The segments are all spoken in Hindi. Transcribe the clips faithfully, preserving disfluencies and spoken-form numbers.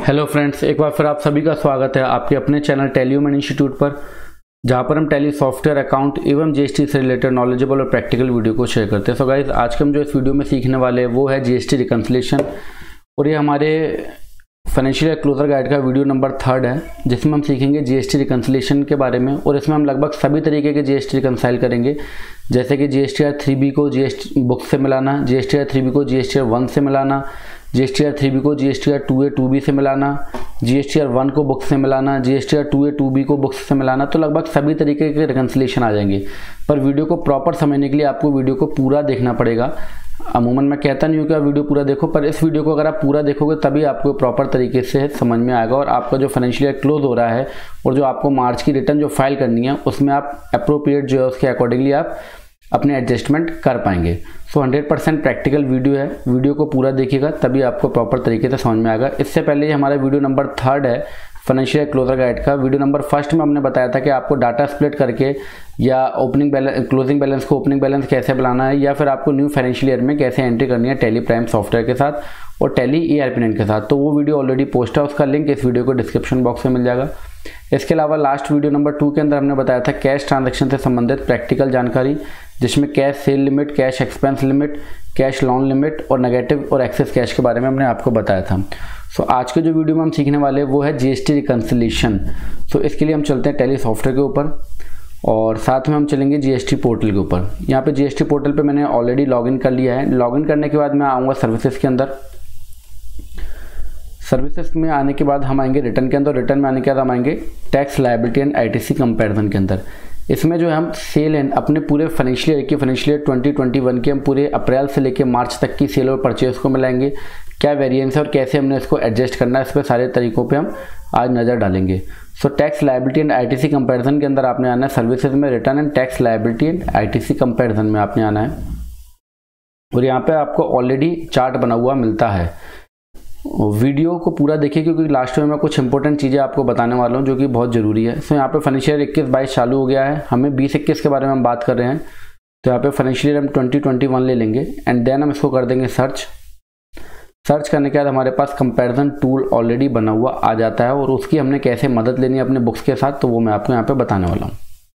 हेलो फ्रेंड्स, एक बार फिर आप सभी का स्वागत है आपके अपने चैनल टैली ह्यूमन इंस्टीट्यूट पर, जहां पर हम टैली सॉफ्टवेयर, अकाउंट एवं जीएसटी से रिलेटेड नॉलेजेबल और प्रैक्टिकल वीडियो को शेयर करते हैं। सो गाइस, आज के हम जो इस वीडियो में सीखने वाले हैं वो है जीएसटी रिकन्सिलिएशन, और ये हमारे फाइनेंशियल क्लोजर गाइड का वीडियो नंबर थर्ड है, जिसमें हम सीखेंगे जीएसटी रिकन्सिलिएशन के बारे में। और इसमें हम लगभग सभी तरीके के जीएसटी रिकन्साइल करेंगे, जैसे कि जीएसटीआर थ्री बी को जीएसटी बुक से मिलाना, जीएसटीआर थ्री बी को जीएसटीआर वन से मिलाना, जीएसटीआर थ्री बी को GSTR two A two B से मिलाना, जीएसटीआर वन को बुक्स से मिलाना, GSTR two A two B को बुक्स से मिलाना। तो लगभग सभी तरीके के रिकन्सिलिएशन आ जाएंगे, पर वीडियो को प्रॉपर समझने के लिए आपको वीडियो को पूरा देखना पड़ेगा। अमूमन मैं कहता नहीं हूँ कि आप वीडियो पूरा देखो, पर इस वीडियो को अगर आप पूरा देखोगे तभी आपको प्रॉपर तरीके से समझ में आएगा, और आपका जो फाइनेंशियल क्लोज हो रहा है और जो आपको मार्च की रिटर्न जो फाइल करनी है उसमें आप अप्रोप्रिएट जो है उसके अकॉर्डिंगली आप अपने एडजस्टमेंट कर पाएंगे। So hundred percent practical video है, वीडियो को पूरा देखिएगा तभी आपको प्रॉपर तरीके से समझ में आएगा। इससे पहले ये हमारा वीडियो नंबर थर्ड है फाइनेंशियल क्लोजर गाइड का। वीडियो नंबर फर्स्ट में हमने बताया था कि आपको डाटा स्प्लिट करके या ओपनिंग बैलेंस, क्लोजिंग बैलेंस को ओपनिंग बैलेंस कैसे बनाना है, या फिर आपको न्यू फाइनेंशियल ईयर में कैसे एंट्री करनी है टैली प्राइम सॉफ्टवेयर के साथ और टैली ईआरपी नाइन के साथ। तो वो वीडियो ऑलरेडी पोस्ट है, उसका लिंक इस वीडियो को डिस्क्रिप्शन बॉक्स में मिल जाएगा। इसके अलावा लास्ट वीडियो नंबर टू के अंदर हमने बताया था कैश ट्रांजैक्शन से संबंधित प्रैक्टिकल जानकारी, जिसमें cash sale limit, cash expense limit, cash loan limit और नेगेटिव और एक्सेस कैश के बारे में हमने आपको बताया था। सो so, आज के जो वीडियो में हम सीखने वाले हैं वो है जीएसटी रिकन्सिलिएशन। सो so, इसके लिए हम चलते हैं टैली सॉफ्टवेयर के ऊपर और साथ में हम चलेंगे जीएसटी पोर्टल के ऊपर। यहाँ पे जीएसटी पोर्टल पे मैंने ऑलरेडी लॉगिन कर लिया है। लॉगिन करने के बाद मैं आऊँगा सर्विसेज के अंदर। सर्विसेज में आने के बाद हम आएंगे रिटर्न के अंदर। रिटर्न में आने के बाद हम आएंगे tax liability and ITC comparison के अंदर। इसमें जो है हम सेल एंड अपने पूरे फाइनेंशियल ईयर की financial year twenty twenty one के हम पूरे अप्रैल से लेकर मार्च तक की सेल और परचेज को मिलाएंगे, क्या वेरिएंस है और कैसे हमने इसको एडजस्ट करना है, इस पर सारे तरीकों पे हम आज नज़र डालेंगे। So tax liability and ITC comparison के अंदर आपने आना है सर्विसेज में, return and tax liability and ITC comparison में आपने आना है। और यहाँ पे आपको ऑलरेडी चार्ट बना हुआ मिलता है। वीडियो को पूरा देखिए क्योंकि लास्ट में मैं कुछ इंपॉर्टेंट चीज़ें आपको बताने वाला हूँ जो कि बहुत ज़रूरी है। सो यहाँ पे फाइनेंशियल इक्कीस बाईस चालू हो गया है, हमें बीस इक्कीस के बारे में हम बात कर रहे हैं। तो यहाँ पे फाइनेंशियल ईयर हम ट्वेंटी ट्वेंटी वन ले लेंगे एंड देन हम इसको कर देंगे सर्च। सर्च करने के बाद हमारे पास कंपैरिजन टूल ऑलरेडी बना हुआ आ जाता है, और उसकी हमने कैसे मदद लेनी है अपने बुक्स के साथ, तो वो मैं आपको यहाँ पे बताने वाला हूँ।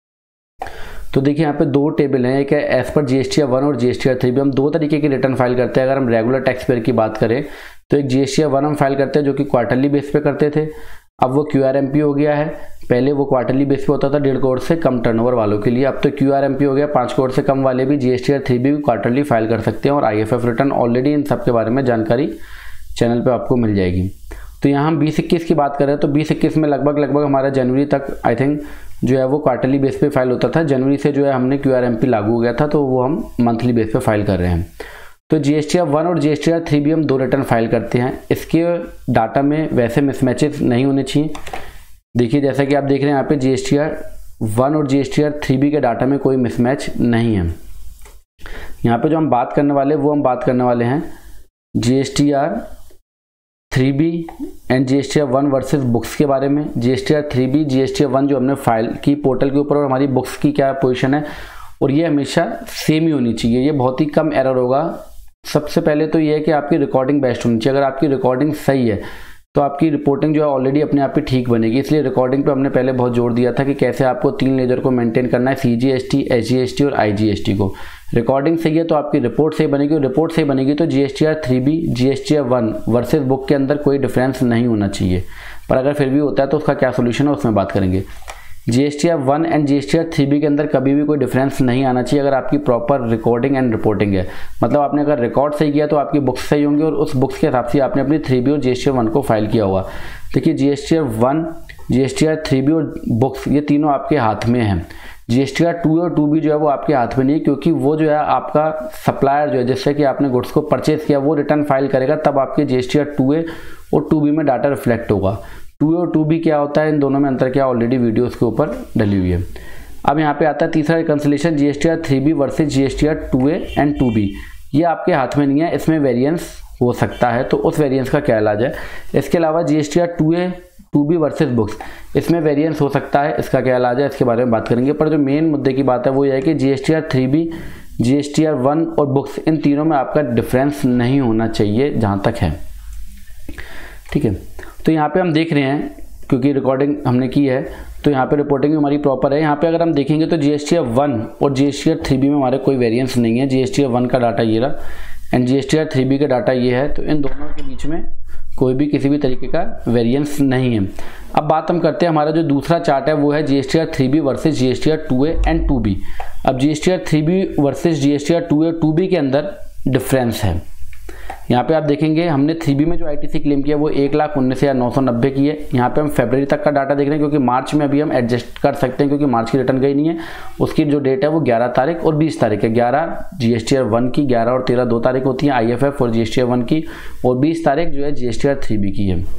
तो देखिए यहाँ पे दो टेबल हैं, एक है एज पर जीएसटीआर वन और जीएसटीआर थ्री भी। हम दो तरीके की रिटर्न फाइल करते हैं। अगर हम रेगुलर टैक्स पेयर की बात करें तो एक जीएसटीआर वन हम फाइल करते हैं जो कि क्वार्टरली बेस पे करते थे, अब वो क्यूआरएमपी हो गया है। पहले वो क्वार्टरली बेस पे होता था डेढ़ करोड़ से कम टर्नओवर वालों के लिए, अब तो क्यूआरएमपी हो गया। पाँच करोड़ से कम वाले भी जीएसटीआर थ्री भी क्वार्टरली फाइल कर सकते हैं, और आईएफएफ रिटर्न ऑलरेडी इन सब के बारे में जानकारी चैनल पे आपको मिल जाएगी। तो यहाँ हम बीस इक्कीस की बात करें तो बीस इक्कीस में लगभग लगभग हमारा जनवरी तक आई थिंक जो है वो क्वार्टरली बेस पे फाइल होता था। जनवरी से जो है हमने क्यूआरएमपी लागू हो गया था, तो वो हम मंथली बेस पे फाइल कर रहे हैं। तो जीएसटीआर वन और जीएसटीआर थ्री भी हम दो रिटर्न फाइल करते हैं। इसके डाटा में वैसे मिसमैचेस नहीं होने चाहिए। देखिए जैसा कि आप देख रहे हैं यहाँ पे जीएसटीआर वन और जीएसटीआर थ्री बी के डाटा में कोई मिसमैच नहीं है। यहाँ पे जो हम बात करने वाले वो हम बात करने वाले हैं GSTR three B and GSTR one versus books के बारे में। GSTR three B, GSTR one जो हमने फाइल की पोर्टल के ऊपर, और हमारी बुक्स की क्या पोजीशन है, और ये हमेशा सेम ही होनी चाहिए। ये बहुत ही कम एरर होगा। सबसे पहले तो ये है कि आपकी रिकॉर्डिंग बेस्ट होनी चाहिए। अगर आपकी रिकॉर्डिंग सही है तो आपकी रिपोर्टिंग जो है ऑलरेडी अपने आप ही ठीक बनेगी। इसलिए रिकॉर्डिंग पे हमने पहले बहुत जोर दिया था कि कैसे आपको तीन लेजर को मेंटेन करना है, सीजीएसटी, एसजीएसटी और आईजीएसटी को। रिकॉर्डिंग सही है तो आपकी रिपोर्ट सही बनेगी, और रिपोर्ट सही बनेगी तो GSTR three B, GSTR one versus book के अंदर कोई डिफरेंस नहीं होना चाहिए। पर अगर फिर भी होता है तो उसका क्या सोल्यूशन है उसमें बात करेंगे। GSTR one and GSTR three B के अंदर कभी भी कोई डिफरेंस नहीं आना चाहिए अगर आपकी प्रॉपर रिकॉर्डिंग एंड रिपोर्टिंग है। मतलब आपने अगर रिकॉर्ड सही किया तो आपकी बुक्स सही होंगी, और उस बुक्स के हिसाब से आपने अपनी थ्री बी और जीएसटीआर वन को फाइल किया हुआ। देखिए GSTR one, GSTR three B और बुक्स ये तीनों आपके हाथ में हैं। जीएसटीआर टू और टू बी जो है वो आपके हाथ में नहीं है, क्योंकि वो जो है आपका सप्लायर जो है जिससे कि आपने गुड्स को परचेज किया वो रिटर्न फाइल करेगा, तब आपके जीएसटीआर टू ए और टू बी में डाटा रिफ्लेक्ट होगा। टू ए और टू बी क्या होता है, इन दोनों में अंतर क्या, ऑलरेडी वीडियो उसके ऊपर डली हुई है। अब यहाँ पे आता है तीसरा reconciliation, GSTR three B versus GSTR two A and two B. ये आपके हाथ में नहीं है, इसमें वेरिएंस हो सकता है, तो उस वेरिएंस का क्या इलाज है। इसके अलावा GSTR two A two B versus books, इसमें वेरिएंस हो सकता है, इसका क्या इलाज है, इसके बारे में बात करेंगे। पर जो मेन मुद्दे की बात है वो ये है कि GSTR three B, GSTR one और बुक्स, इन तीनों में आपका डिफरेंस नहीं होना चाहिए जहाँ तक है। ठीक है। तो यहाँ पे हम देख रहे हैं क्योंकि रिकॉर्डिंग हमने की है तो यहाँ पे रिपोर्टिंग हमारी प्रॉपर है। यहाँ पे अगर हम देखेंगे तो जीएसटीआर वन और जीएसटीआर थ्री बी में हमारे कोई वेरिएंस नहीं है। जीएसटीआर वन का डाटा ये रहा एंड जीएसटीआर थ्री बी का डाटा ये है, तो इन दोनों के बीच में कोई भी किसी भी तरीके का वेरिएंस नहीं है। अब बात हम करते हैं, हमारा जो दूसरा चार्ट है वो है GSTR three B versus GSTR two A and two B. अब GSTR three B versus GSTR two A two B के अंदर डिफरेंस है। यहाँ पे आप देखेंगे हमने थ्री बी में जो आईटीसी क्लेम किया वो एक लाख उन्नीस हज़ार नौ सौ नब्बे की है। यहाँ पे हम फरवरी तक का डाटा देख रहे हैं क्योंकि मार्च में अभी हम एडजस्ट कर सकते हैं क्योंकि मार्च की रिटर्न गई नहीं है। उसकी जो डेट है वो ग्यारह तारीख और बीस तारीख है। ग्यारह जीएसटीआर वन की, ग्यारह और तेरह दो तारीख होती है आईएफएफ और जीएसटीआर वन की, और बीस तारीख जो है जीएसटीआर थ्री बी की है।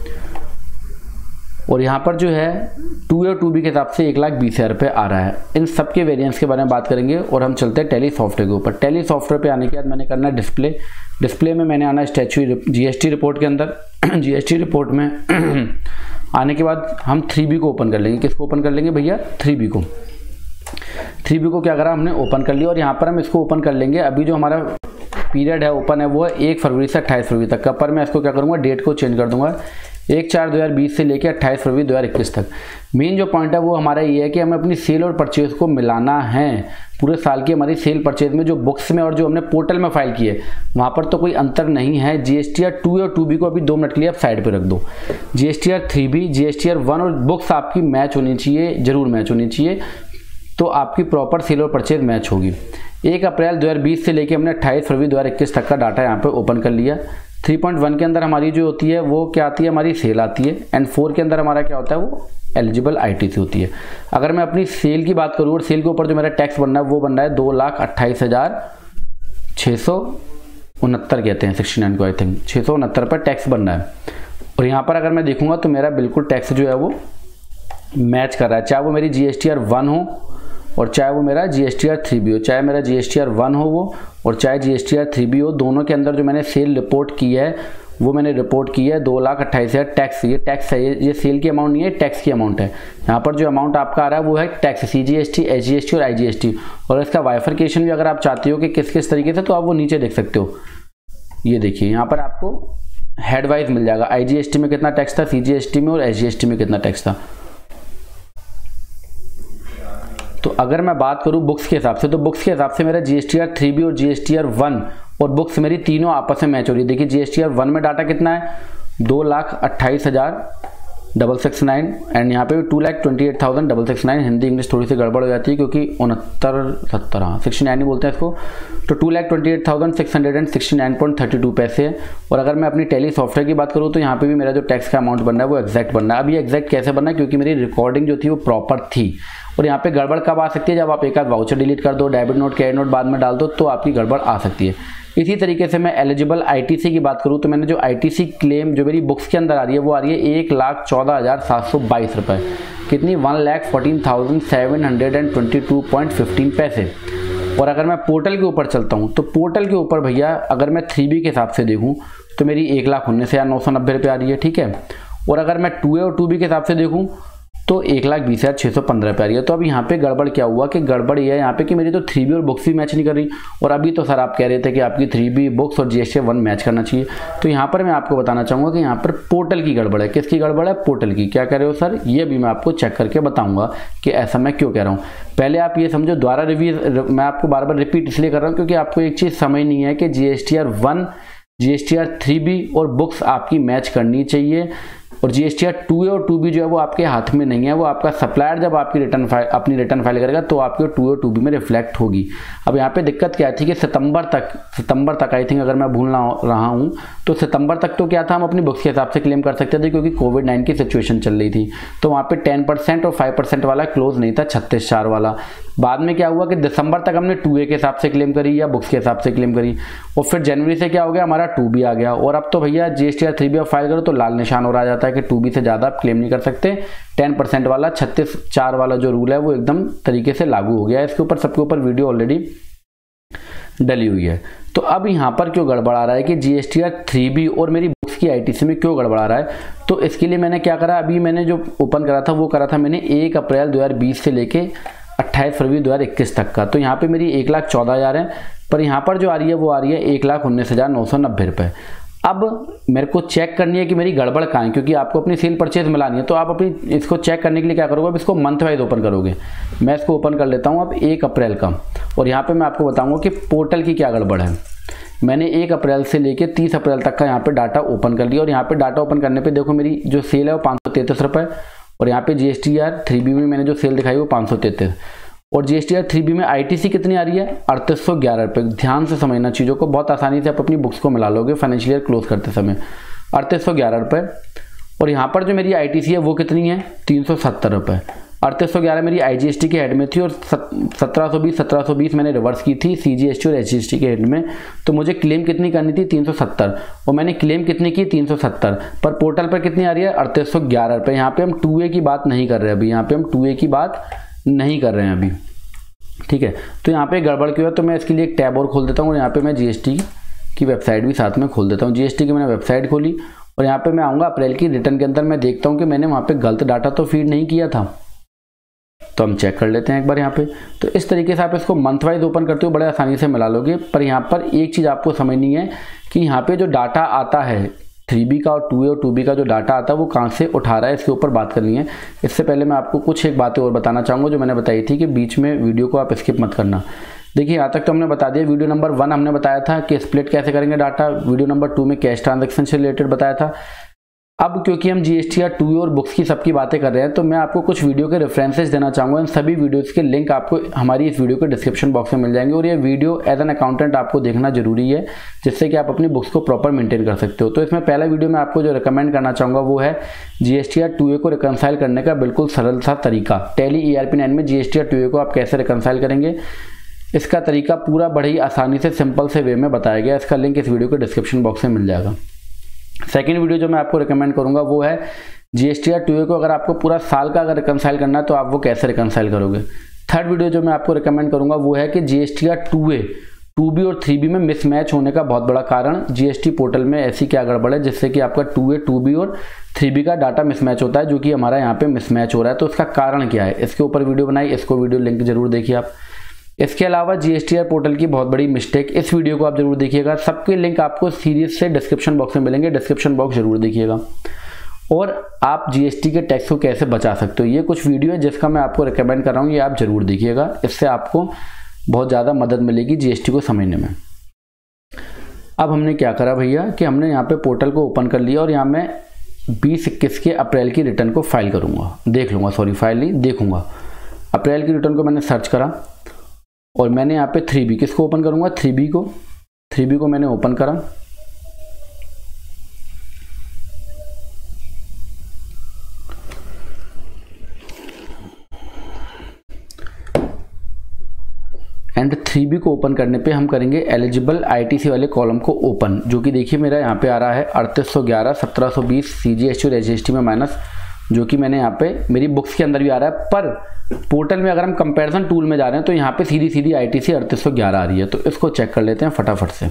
और यहाँ पर जो है टू ए टू बी के हिसाब से एक लाख बीस हज़ार रुपये आ रहा है। इन सब के वेरिएंस के बारे में बात करेंगे और हम चलते हैं टैली सॉफ्टवेयर के ऊपर। टैली सॉफ्टवेयर पे आने के बाद मैंने करना है डिस्प्ले। डिस्प्ले में मैंने आना है स्टैच्यू जीएसटी रिपोर्ट के अंदर। जीएसटी रिपोर्ट में आने के बाद हम थ्री बी को ओपन कर लेंगे। किसको ओपन कर लेंगे भैया? थ्री बी को। थ्री बी को क्या करा हमने? ओपन कर लिया। और यहाँ पर हम इसको ओपन कर लेंगे। अभी जो हमारा पीरियड है ओपन है वो है एक फरवरी से अट्ठाईस फरवरी तक का, पर मैं इसको क्या करूँगा, डेट को चेंज कर दूंगा एक चार दो हज़ार बीस से लेकर अट्ठाईस फरवरी दो हज़ार इक्कीस तक। मेन जो पॉइंट है वो हमारा ये है कि हमें अपनी सेल और परचेज को मिलाना है। पूरे साल की हमारी सेल परचेज में जो बुक्स में और जो हमने पोर्टल में फाइल की है वहाँ पर तो कोई अंतर नहीं है। जीएसटीआर टू और टू बी को अभी दो मिनट के लिए आप साइड पे रख दो। GSTR three B, GSTR one और बुक्स आपकी मैच होनी चाहिए, जरूर मैच होनी चाहिए, तो आपकी प्रॉपर सेल और परचेज मैच होगी। एक अप्रैल दो हज़ार बीस से लेकर हमने अट्ठाईस फरवरी दो हज़ार इक्कीस तक का डाटा यहाँ पे ओपन कर लिया। थ्री पॉइंट वन के अंदर हमारी जो होती है वो क्या आती है? हमारी सेल आती है। एंड फोर के अंदर हमारा क्या होता है? वो एलिजिबल आईटीसी होती है। अगर मैं अपनी सेल की बात करूँ और सेल के ऊपर जो मेरा टैक्स बनना है वो बन रहा है दो लाख अट्ठाईस हज़ार छः सौ उनहत्तर कहते हैं सिक्सटी नाइन को, आई थिंक छः सौ उनहत्तर पर टैक्स बनना है। और यहाँ पर अगर मैं देखूँगा तो मेरा बिल्कुल टैक्स जो है वो मैच कर रहा है, चाहे वो मेरी जीएसटीआर वन हो और चाहे वो मेरा जीएसटीआर थ्री बी हो, चाहे मेरा जीएसटीआर वन हो वो और चाहे जीएसटीआर थ्री बी हो। दोनों के अंदर जो मैंने सेल रिपोर्ट की है वो मैंने रिपोर्ट की है दो लाख अट्ठाईस हज़ार टैक्स। ये टैक्स है, ये, ये सेल की अमाउंट नहीं है, टैक्स की अमाउंट है। यहाँ पर जो अमाउंट आपका आ रहा है वो है tax, C G S T, H G S T और आई जी एस टी। और इसका वाइफरकेशन भी अगर आप चाहते हो कि किस किस तरीके से, तो आप वो नीचे देख सकते हो। ये देखिए यहाँ पर आपको हेड वाइज मिल जाएगा, आई जी एस टी में कितना टैक्स था, सी जी एस टी में और एच जी एस टी में कितना टैक्स था। तो अगर मैं बात करूं बुक्स के हिसाब से, तो बुक्स के हिसाब से मेरा जीएसटीआर थ्री बी और जीएसटीआर वन और बुक्स मेरी तीनों आपस में मैच हो रही है। देखिए जीएसटीआर वन में डाटा कितना है? दो लाख अट्ठाईस हज़ार डबल सिक्स नाइन एंड यहाँ पे भी two lakh twenty eight thousand double six nine. Hindi English थोड़ी सी गड़बड़ हो जाती है क्योंकि उनहत्तर सत्तर हाँ सिक्सटी नाइन ही बोलते हैं इसको। तो two lakh twenty eight thousand six hundred and sixty nine point thirty two पैसे है। और अगर मैं अपनी टैली सॉफ्टवेयर की बात करूँ तो यहाँ पे भी मेरा जो टैक्स का अमाउंट बनना है वो एक्जैक्ट बनना है। अब ये एक्जैक्ट कैसे बनना है? क्योंकि मेरी रिकॉर्डिंग जो थी वो प्रॉपर थी। और यहाँ पे गड़बड़ कब आ सकती है? जब आप एक आध वाउचर डिलीट कर दो, डेबिट नोट, क्रेडिट नोट बाद में डाल दो, तो आपकी गड़बड़ आ सकती है। इसी तरीके से मैं एलिजिबल आईटीसी की बात करूँ तो मैंने जो आईटीसी क्लेम जो मेरी बुक्स के अंदर आ रही है वो आ रही है एक लाख चौदह हज़ार सात सौ बाईस रुपये। कितनी? One lakh fourteen thousand seven hundred and twenty two point fifteen पैसे। और अगर मैं पोर्टल के ऊपर चलता हूँ तो पोर्टल के ऊपर भैया अगर मैं थ्री बी के हिसाब से देखूँ तो मेरी एक लाख उन्नीस हज़ार नौ सौ नब्बे रुपये आ रही है, ठीक है। और अगर मैं टू ए और टू बी के हिसाब से देखूँ तो एक लाख बीस हज़ार छः सौ पंद्रह पे आ रही है। तो अब यहाँ पे गड़बड़ क्या हुआ कि गड़बड़ ये है यहाँ पे कि मेरी तो थ्री बी और बुक्स भी मैच नहीं कर रही। और अभी तो सर आप कह रहे थे कि आपकी थ्री बी बुक्स और जीएसटीआर वन मैच करना चाहिए। तो यहाँ पर मैं आपको बताना चाहूँगा कि यहाँ पर पोर्टल की गड़बड़ है। किसकी गड़बड़ है? पोर्टल की। क्या कह रहे हो सर? ये भी मैं आपको चेक करके बताऊँगा कि ऐसा मैं क्यों कह रहा हूँ। पहले आप ये समझो, दोबारा रिव्यू मैं आपको बार बार रिपीट इसलिए कर रहा हूँ क्योंकि आपको एक चीज़ समझ नहीं है कि GSTR one, GSTR three B और बुक्स आपकी मैच करनी चाहिए। और जीएसटीआर टू ए और टू बी जो है वो आपके हाथ में नहीं है, वो आपका सप्लायर जब आपकी रिटर्न फाइल अपनी रिटर्न फाइल करेगा तो आपके टू ए और टू बी में रिफ्लेक्ट होगी। अब यहाँ पे दिक्कत क्या थी कि सितंबर तक सितंबर तक आई थिंक अगर मैं भूल रहा हूँ तो सितंबर तक तो क्या था, हम अपनी बुक्स के हिसाब से क्लेम कर सकते थे क्योंकि कोविड नाइन की सिचुएशन चल रही थी। तो वहाँ पे टेन परसेंट और फाइव परसेंट वाला क्लोज नहीं था, छत्तीस चार वाला। बाद में क्या हुआ कि दिसंबर तक हमने टू ए के हिसाब से क्लेम करी या बुक्स के हिसाब से क्लेम करी, और फिर जनवरी से क्या हो गया, हमारा टू बी आ गया। और अब तो भैया जीएसटीआर थ्री बी आप फाइल करो तो लाल निशान और आ जाता है कि टू बी से ज़्यादा आप क्लेम नहीं कर सकते। टेन परसेंट वाला छत्तीस चार वाला जो रूल है वो एकदम तरीके से लागू हो गया है। इसके ऊपर सबके ऊपर वीडियो ऑलरेडी डली हुई है। तो अब यहाँ पर क्यों गड़बड़ आ रहा है कि जीएसटीआर थ्री बी और मेरी बुक्स की आईटीसी में क्यों गड़बड़ आ रहा है? तो इसके लिए मैंने क्या करा, अभी मैंने जो ओपन करा था वो करा था मैंने एक अप्रैल दो हज़ार बीस से लेके अट्ठाईस फरवरी दो हज़ार इक्कीस तक का। तो यहाँ पे मेरी एक लाख चौदह हज़ार है, पर यहाँ पर जो आ रही है वो आ रही है एक लाख उन्नीस हज़ार नौ सौ नब्बे रुपये। अब मेरे को चेक करनी है कि मेरी गड़बड़ कहाँ है, क्योंकि आपको अपनी सेल परचेज मिलानी है। तो आप अपनी इसको चेक करने के लिए क्या करोगे, अब इसको मंथ वाइज ओपन करोगे। मैं इसको ओपन कर लेता हूँ अब एक अप्रैल का, और यहाँ पे मैं आपको बताऊँगा कि पोर्टल की क्या गड़बड़ है। मैंने एक अप्रैल से लेके तीस अप्रैल तक का यहाँ पे डाटा ओपन कर लिया, और यहाँ पे डाटा ओपन करने पे देखो मेरी जो सेल है वो पाँच सौ तैंतीस रुपये, और यहाँ पे G S T R three B में मैंने जो सेल दिखाई वो पाँच सौ तैंतीस, और G S T R three B में आई टी सी कितनी आ रही है, अड़तीस सौ ग्यारह रुपये। ध्यान से समझना चीज़ों को, बहुत आसानी से आप अपनी बुक्स को मिला लोगे फाइनेंशियल ईयर क्लोज करते समय। अड़तीस सौ ग्यारह रुपये, और यहाँ पर जो मेरी आई टी सी है वो कितनी है, तीन सौ सत्तर रुपये। अड़तीस सौ ग्यारह मेरी आई जी एस टी के हेड में थी, और सत्रह सौ बीस सत्रह सौ बीस मैंने रिवर्स की थी सी जी एस टी और एच जी एस टी के हेड में। तो मुझे क्लेम कितनी करनी थी, तीन सौ सत्तर, और मैंने क्लेम कितनी की, तीन सौ सत्तर, पर पोर्टल पर कितनी आ रही है, अड़तीस सौ ग्यारह रुपये। यहाँ पे हम टू ए की बात नहीं कर रहे हैं अभी, यहाँ पे हम टू ए की बात नहीं कर रहे हैं अभी, ठीक है। तो यहाँ पे गड़बड़ क्यों है, तो मैं इसके लिए एक टैब और खोल देता हूँ, और यहाँ पे मैं जी एस टी की वेबसाइट भी साथ में खोल देता हूँ। जी एस टी की मैंने वेबसाइट खोली, और यहाँ पे मैं आऊँगा अप्रैल की रिटर्न के अंदर, मैं देखता हूँ कि मैंने वहाँ पे गलत डाटा तो फीड नहीं किया था। तो हम चेक कर लेते हैं एक बार यहाँ पे। तो इस तरीके से आप इसको मंथ वाइज ओपन करते हो बड़े आसानी से मिला लोगे। पर यहाँ पर एक चीज़ आपको समझनी है कि यहाँ पे जो डाटा आता है थ्री बी का और टू ए और टू बी का जो डाटा आता है वो कहाँ से उठा रहा है, इसके ऊपर बात करनी है। इससे पहले मैं आपको कुछ एक बातें और बताना चाहूँगा जो मैंने बताई थी कि बीच में वीडियो को आप स्किप मत करना। देखिए यहाँ तक तो हमने बता दिया। वीडियो नंबर वन हमने बताया था कि स्प्लिट कैसे करेंगे डाटा, वीडियो नंबर टू में कैश ट्रांजैक्शन से रिलेटेड बताया था। अब क्योंकि हम जीएसटी या टू ए और बुक्स की सबकी बातें कर रहे हैं, तो मैं आपको कुछ वीडियो के रेफरेंसेस देना चाहूँगा। इन सभी वीडियोस के लिंक आपको हमारी इस वीडियो के डिस्क्रिप्शन बॉक्स में मिल जाएंगे, और ये वीडियो एज एन अकाउंटेंट आपको देखना जरूरी है, जिससे कि आप अपनी बुक्स को प्रॉपर मेंटेन कर सकते हो। तो इसमें पहला वीडियो मैं आपको जो रिकमेंड करना चाहूँगा वो है जीएसटी या टू ए को रिकनसाइल करने का बिल्कुल सरल सा तरीका। Tally E R P nine में जीएसटी या टू ए को आप कैसे रिकनसाइल करेंगे, इसका तरीका पूरा बड़े ही आसानी से सिंपल से वे में बताया गया। इसका लिंक इस वीडियो के डिस्क्रिप्शन बॉक्स में मिल जाएगा। सेकेंड वीडियो जो मैं आपको रिकमेंड करूंगा वो है जीएसटी या टू ए को अगर आपको पूरा साल का अगर रिकनसाइल करना है तो आप वो कैसे रिकनसाइल करोगे। थर्ड वीडियो जो मैं आपको रिकमेंड करूंगा वो है कि जीएसटी या टू ए टू बी और थ्री बी में मिसमैच होने का बहुत बड़ा कारण जीएसटी पोर्टल में ऐसी क्या गड़बड़ है जिससे कि आपका टू ए टू बी और थ्री बी का डाटा मिसमैच होता है, जो कि हमारा यहाँ पे मिसमैच हो रहा है। तो इसका कारण क्या है, इसके ऊपर वीडियो बनाई, इसको वीडियो लिंक जरूर देखिए आप। इसके अलावा जीएसटीआर पोर्टल की बहुत बड़ी मिस्टेक, इस वीडियो को आप जरूर देखिएगा। सबके लिंक आपको सीरीज से डिस्क्रिप्शन बॉक्स में मिलेंगे, डिस्क्रिप्शन बॉक्स जरूर देखिएगा। और आप जीएसटी के टैक्स को कैसे बचा सकते हो, ये कुछ वीडियो है जिसका मैं आपको रिकमेंड कर रहा हूँ, ये आप जरूर देखिएगा। इससे आपको बहुत ज़्यादा मदद मिलेगी जीएसटी को समझने में। अब हमने क्या करा भैया कि हमने यहाँ पे पोर्टल को ओपन कर लिया, और यहाँ मैं बीस इक्कीस के अप्रैल की रिटर्न को फाइल करूँगा, देख लूँगा, सॉरी फाइल नहीं देखूँगा। अप्रैल की रिटर्न को मैंने सर्च करा, और मैंने यहाँ पे थ्री बी किसको ओपन करूँगा, थ्री बी को थ्री बी को मैंने ओपन करा। एंड थ्री बी को ओपन करने पे हम करेंगे एलिजिबल आईटीसी वाले कॉलम को ओपन, जो कि देखिए मेरा यहाँ पे आ रहा है अड़तीस सौ ग्यारह सत्रह सौ बीस सी जी एस टी और एच जी एस टी में माइनस, जो कि मैंने यहाँ पे मेरी बुक्स के अंदर भी आ रहा है। पर पोर्टल में अगर हम कंपैरिजन टूल में जा रहे हैं तो यहाँ पे सीधी सीधी आईटीसी अड़तीस सौ ग्यारह आ रही है। तो इसको चेक कर लेते हैं फटाफट से।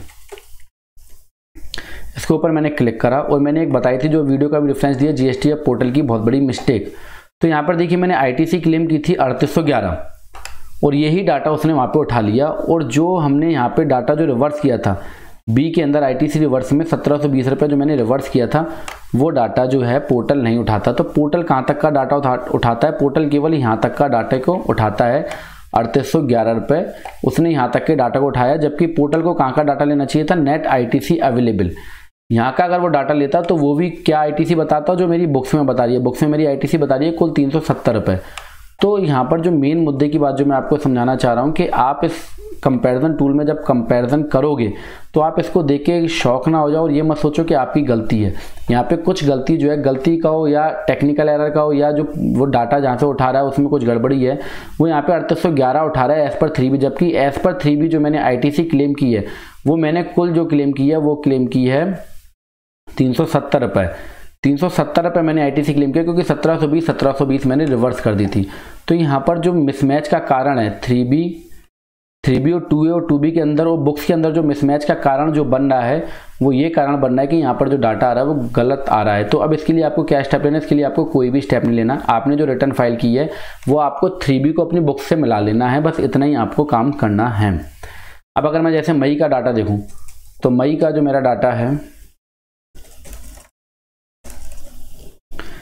इसके ऊपर मैंने क्लिक करा, और मैंने एक बताई थी जो वीडियो का भी रेफरेंस दिया, जीएसटी पोर्टल की बहुत बड़ी मिस्टेक। तो यहाँ पर देखिए मैंने आईटीसी क्लेम की थी अड़तीस सौ ग्यारह, और यही डाटा उसने वहाँ पे उठा लिया। और जो हमने यहाँ पे डाटा जो रिवर्स किया था बी के अंदर आईटीसी रिवर्स में सत्रह सौ बीस रुपये जो मैंने रिवर्स किया था, वो डाटा जो है पोर्टल नहीं उठाता। तो पोर्टल कहाँ तक का डाटा उठा उठाता है, पोर्टल केवल यहाँ तक का डाटा को उठाता है, अड़तीस सौ ग्यारह रुपये उसने यहाँ तक के डाटा को उठाया। जबकि पोर्टल को कहाँ का डाटा लेना चाहिए था, नेट आईटीसी अवेलेबल। यहाँ का अगर वो डाटा लेता तो वो भी क्या आईटीसी बताता जो मेरी बुक्स में बता रही है। बुक्स में मेरी आईटीसी बता रही है कुल तीन सौ सत्तर रुपये। तो यहाँ पर जो मेन मुद्दे की बात जो मैं आपको समझाना चाह रहा हूँ कि आप इस कंपैरिजन टूल में जब कंपैरिजन करोगे तो आप इसको देख के शौक ना हो जाओ, और ये मत सोचो कि आपकी गलती है। यहाँ पे कुछ गलती जो है, गलती का हो या टेक्निकल एरर का हो, या जो वो डाटा जहाँ से उठा रहा है उसमें कुछ गड़बड़ी है, वो यहाँ पे अड़तीस सौ ग्यारह उठा रहा है एज पर थ्री बी। जबकि एज पर थ्री बी जो मैंने आईटीसी क्लेम की है, वो मैंने कुल जो क्लेम की है वो क्लेम की है तीन सौ सत्तर रुपये तीन सौ सत्तर रुपये मैंने आईटीसी क्लेम किया, क्योंकि सत्रह सौ बीस सत्रह सौ बीस मैंने रिवर्स कर दी थी। तो यहाँ पर जो मिसमैच का कारण है थ्री बी थ्री बी और टू ए और टू बी के अंदर और बुक्स के अंदर जो मिसमैच का कारण जो बन रहा है, वो ये कारण बन रहा है कि यहाँ पर जो डाटा आ रहा है वो गलत आ रहा है। तो अब इसके लिए आपको क्या स्टेप लेना है, इसके लिए आपको कोई भी स्टेप नहीं लेना। आपने जो रिटर्न फाइल की है वो आपको थ्री बी को अपनी बुक्स से मिला लेना है, बस इतना ही आपको काम करना है। अब अगर मैं जैसे मई का डाटा देखूँ, तो मई का जो मेरा डाटा है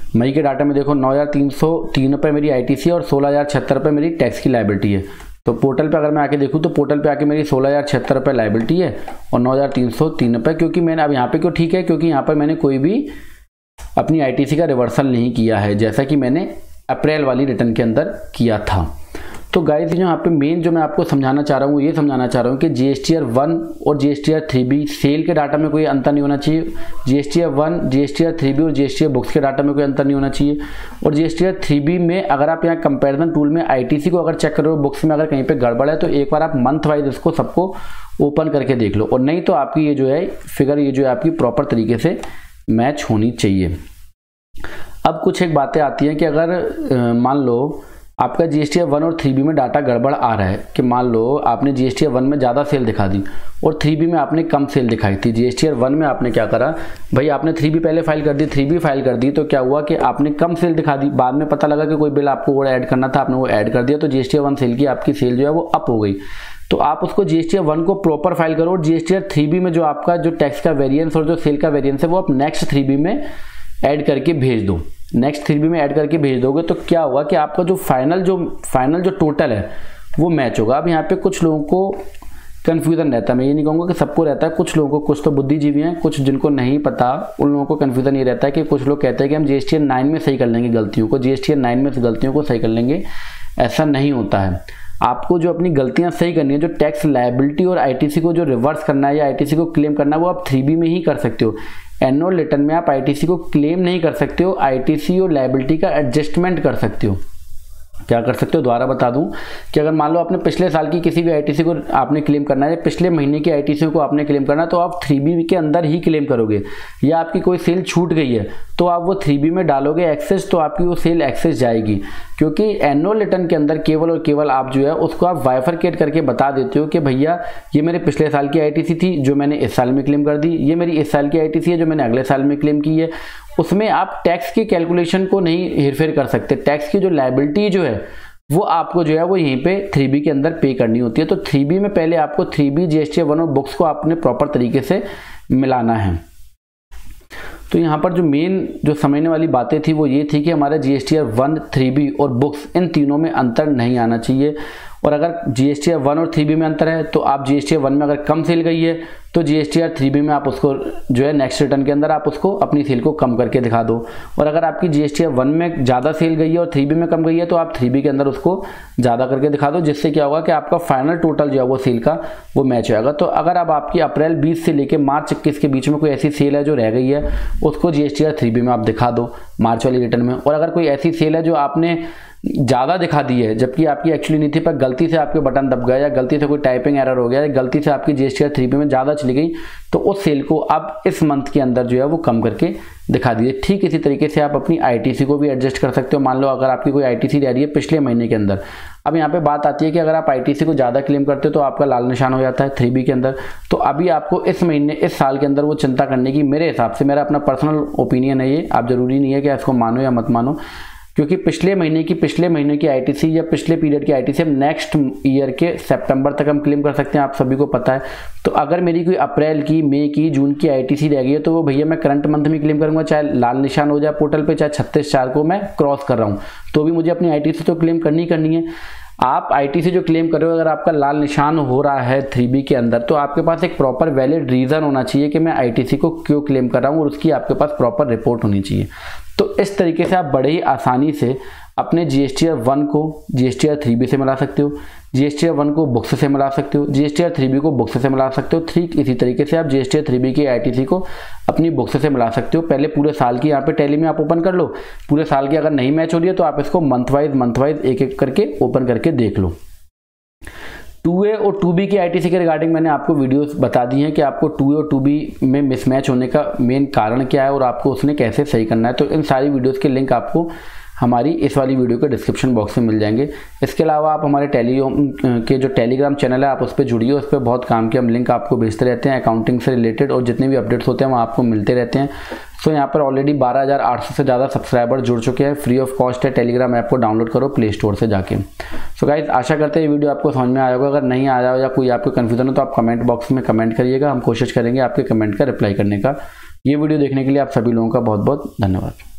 मई के डाटा में देखो नौ हज़ार तीन सौ तीन रुपये मेरी आईटीसी और सोलह हज़ार छिहत्तर रुपये मेरी टैक्स की लायबिलिटी है। तो पोर्टल पे अगर मैं आके देखूँ तो पोर्टल पे आके मेरी सोलह हज़ार छिहत्तर रुपये लायबिलिटी है और नौ हज़ार तीन सौ तीन रुपये, क्योंकि मैंने अब यहाँ पे क्यों ठीक है, क्योंकि यहाँ पर मैंने कोई भी अपनी आईटीसी का रिवर्सल नहीं किया है, जैसा कि मैंने अप्रैल वाली रिटर्न के अंदर किया था। तो गाइस यहाँ पे मेन जो मैं आपको समझाना चाह रहा हूँ, ये समझाना चाह रहा हूँ कि जीएसटीआर वन और जीएसटीआर थ्री बी सेल के डाटा में कोई अंतर नहीं होना चाहिए। GSTR one, GSTR three B और जीएसटीआर बुक्स के डाटा में कोई अंतर नहीं होना चाहिए। और जीएसटीआर थ्री बी में अगर आप यहाँ कंपैरिजन टूल में आईटीसी को अगर चेक करो, बुक्स में अगर कहीं पे गड़बड़ है तो एक बार आप मंथ वाइज इसको सबको ओपन करके देख लो, और नहीं तो आपकी ये जो है फिगर ये जो है आपकी प्रॉपर तरीके से मैच होनी चाहिए। अब कुछ एक बातें आती हैं कि अगर मान लो आपका जीएसटीआर वन और थ्री बी में डाटा गड़बड़ आ रहा है, कि मान लो आपने जीएसटीआर वन में ज़्यादा सेल दिखा दी और थ्री बी में आपने कम सेल दिखाई थी। जीएसटीआर वन में आपने क्या करा भाई, आपने थ्री बी पहले फाइल कर दी, थ्री बी फाइल कर दी, तो क्या हुआ कि आपने कम सेल दिखा दी। बाद में पता लगा कि कोई बिल आपको और ऐड करना था, आपने वो ऐड कर दिया, तो जीएसटीआर वन सेल की आपकी सेल जो है वो अप हो गई। तो आप उसको जीएसटीआर वन को प्रॉपर फाइल करो और जीएसटीआर थ्री बी में जो आपका जो टैक्स का वेरिएंस और जो सेल का वेरिएंस है वो आप नेक्स्ट थ्री बी में ऐड करके भेज दो। नेक्स्ट थ्री बी में ऐड करके भेज दोगे तो क्या होगा कि आपका जो फाइनल जो फाइनल जो टोटल है वो मैच होगा। अब यहाँ पे कुछ लोगों को कन्फ्यूजन रहता है, मैं ये नहीं कहूँगा कि सबको रहता है, कुछ लोगों को, कुछ तो बुद्धिजीवी हैं, कुछ जिनको नहीं पता उन लोगों को कन्फ्यूजन ये रहता है कि कुछ लोग कहते हैं कि हम जीएसटीआर नाइन में सही कर लेंगे गलतियों को, जीएसटीआर नाइन में गलतियों को सही कर लेंगे। ऐसा नहीं होता है। आपको जो अपनी गलतियां सही करनी है, जो टैक्स लायबिलिटी और आईटीसी को जो रिवर्स करना है या आईटीसी को क्लेम करना है, वो आप थ्री बी में ही कर सकते हो। एनुअल रिटर्न में आप आईटीसी को क्लेम नहीं कर सकते हो, आईटीसी और लायबिलिटी का एडजस्टमेंट कर सकते हो। क्या कर सकते हो, दोबारा बता दूं कि अगर मान लो आपने पिछले साल की किसी भी आईटीसी को आपने क्लेम करना है, पिछले महीने की आईटीसी को आपने क्लेम करना है, तो आप थ्री बी के अंदर ही क्लेम करोगे। या आपकी कोई सेल छूट गई है तो आप वो थ्री बी में डालोगे एक्सेस, तो आपकी वो सेल एक्सेस जाएगी। क्योंकि एनुअल रिटर्न के अंदर केवल और केवल आप जो है उसको आप बाइफरकेट करके बता देते हो कि भैया ये मेरे पिछले साल की आईटीसी थी जो मैंने इस साल में क्लेम कर दी, ये मेरी इस साल की आईटीसी है जो मैंने अगले साल में क्लेम की है। उसमें आप टैक्स की कैलकुलेशन को नहीं हेरफेर कर सकते। टैक्स की जो लायबिलिटी जो है वो आपको जो है वो यहीं पे थ्री बी के अंदर पे करनी होती है। तो थ्री बी में पहले आपको थ्री बी जीएसटीआर वन और बुक्स को आपने प्रॉपर तरीके से मिलाना है। तो यहाँ पर जो मेन जो समझने वाली बातें थी वो ये थी कि हमारा जीएसटीआर वन, थ्री बी और बुक्स इन तीनों में अंतर नहीं आना चाहिए। और अगर जीएसटीआर वन और थ्री बी में अंतर है तो आप जीएसटीआर वन में अगर कम सेल गई है तो जीएसटीआर थ्री बी में आप उसको जो है नेक्स्ट रिटर्न के अंदर आप उसको अपनी सेल को कम करके दिखा दो। और अगर आपकी जीएसटीआर वन में ज़्यादा सेल गई है और थ्री बी में कम गई है तो आप थ्री बी के अंदर उसको ज़्यादा करके दिखा दो, जिससे क्या होगा कि आपका फाइनल टोटल जो है वो सेल का वो मैच होगा। तो अगर अब आपकी अप्रैल बीस से लेकर मार्च इक्कीस के बीच में कोई ऐसी सेल है जो रह गई है उसको जीएसटीआर थ्री बी में आप दिखा दो मार्च वाली रिटर्न में। और अगर कोई ऐसी सेल है जो आपने ज़्यादा दिखा दी है जबकि आपकी एक्चुअली नहीं थी, पर गलती से आपके बटन दब गया या गलती से कोई टाइपिंग एरर हो गया या गलती से आपकी जीएसटीआर थ्री बी में ज़्यादा चली गई, तो उस सेल को आप इस मंथ के अंदर जो है वो कम करके दिखा दीजिए। ठीक इसी तरीके से आप अपनी आईटीसी को भी एडजस्ट कर सकते हो। मान लो अगर आपकी कोई आईटीसी रह रही है पिछले महीने के अंदर, अब यहाँ पे बात आती है कि अगर आप आईटीसी को ज़्यादा क्लेम करते हो तो आपका लाल निशान हो जाता है थ्री बी के अंदर। तो अभी आपको इस महीने इस साल के अंदर वो चिंता करने की, मेरे हिसाब से, मेरा अपना पर्सनल ओपिनियन है ये, आप जरूरी नहीं है कि इसको मानो या मत मानो, क्योंकि पिछले महीने की पिछले महीने की आईटीसी या पिछले पीरियड की आईटीसी हम नेक्स्ट ईयर के सितंबर तक हम क्लेम कर सकते हैं, आप सभी को पता है। तो अगर मेरी कोई अप्रैल की, मई की, जून की आईटीसी रह गई है तो वो भैया मैं करंट मंथ में क्लेम करूंगा, चाहे लाल निशान हो जाए पोर्टल पे, चाहे छत्तीस चार को मैं क्रॉस कर रहा हूँ, तो भी मुझे अपनी आईटीसी तो क्लेम करनी करनी है। आप आईटीसी जो क्लेम कर रहे हो, अगर आपका लाल निशान हो रहा है थ्री बी के अंदर, तो आपके पास एक प्रॉपर वैलिड रीज़न होना चाहिए कि मैं आईटीसी को क्यों क्लेम कर रहा हूँ, और उसकी आपके पास प्रॉपर रिपोर्ट होनी चाहिए। तो इस तरीके से आप बड़े ही आसानी से अपने जीएसटीआर वन को जीएसटीआर थ्री बी से मिला सकते हो, जीएसटीआर वन को बुक्स से मिला सकते हो, जीएसटीआर थ्री बी को बुक्स से मिला सकते हो। ठीक इसी तरीके से आप जीएसटीआर थ्री बी की आईटीसी को अपनी बुक्स से मिला सकते हो। पहले पूरे साल की यहाँ पे टैली में आप ओपन कर लो, पूरे साल की अगर नहीं मैच हो रही है तो आप इसको मंथ वाइज मंथ वाइज एक एक करके ओपन करके देख लो। टू ए और टू बी की आईटीसी के रिगार्डिंग मैंने आपको वीडियोस बता दी हैं कि आपको टू ए और टू बी में मिसमैच होने का मेन कारण क्या है और आपको उसने कैसे सही करना है। तो इन सारी वीडियोस के लिंक आपको हमारी इस वाली वीडियो के डिस्क्रिप्शन बॉक्स में मिल जाएंगे। इसके अलावा आप हमारे टेलीग्राम के जो टेलीग्राम चैनल है आप उस पर जुड़िए, उस पर बहुत काम के हम लिंक आपको भेजते रहते हैं, अकाउंटिंग से रिलेटेड और जितने भी अपडेट्स होते हैं वो आपको मिलते रहते हैं। सो यहाँ पर ऑलरेडी बारह हज़ार आठ सौ से ज़्यादा सब्सक्राइबर जुड़ चुके हैं। फ्री ऑफ कॉस्ट है, टेलीग्राम ऐप को डाउनलोड करो प्ले स्टोर से जाके। सो गाइज आशा करते हैं ये वीडियो आपको समझ में आया होगा। अगर नहीं आया या कोई आपको कन्फ्यूजन हो तो आप कमेंट बॉक्स में कमेंट करिएगा, हम कोशिश करेंगे आपके कमेंट का रिप्लाई करने का। ये वीडियो देखने के लिए आप सभी लोगों का बहुत बहुत धन्यवाद।